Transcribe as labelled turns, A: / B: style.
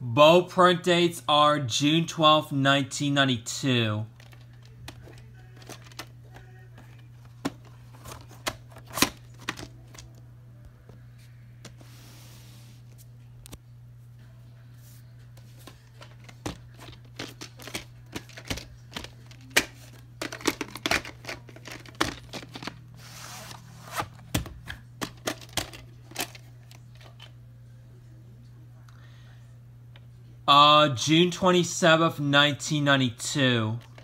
A: Both birth dates are June 12, 1992. June 27th, 1992.